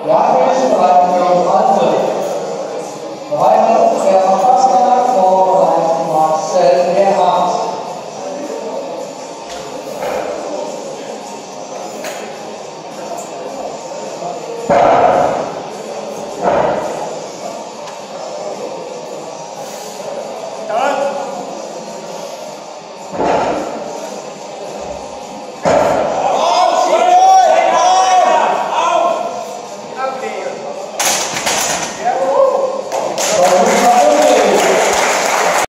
Ja, wir sind bereit für uns alle. Bereit,